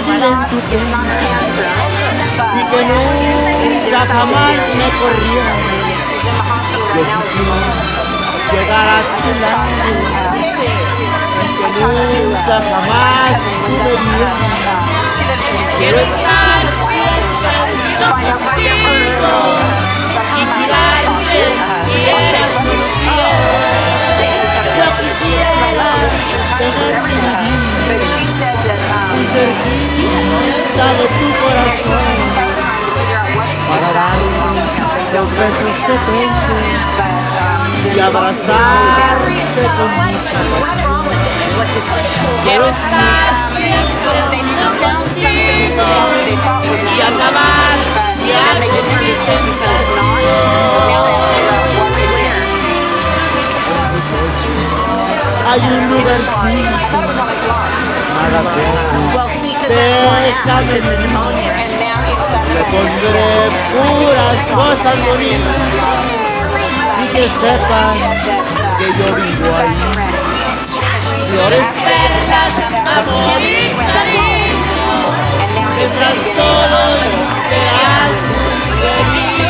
vivir en tu pena y que nunca jamás me corrieras. Yo quisiera llegar a tu lado, que nunca jamás tú me vieras. Quiero estar contigo y mirarte piel a su piel. Yo quisiera tener mi vida y cerquita de tu corazón para darte los besos que tengo y abrazarte con mis alas. Quiero estar contigo y acabar ya con mi sensación. Hay un lugarcito, nada pienses, déjame venir. Le pondré puras cosas bonitas y que sepan que yo vivo ahí. Flores perlas, amor y cariño, mientras todos sean felices.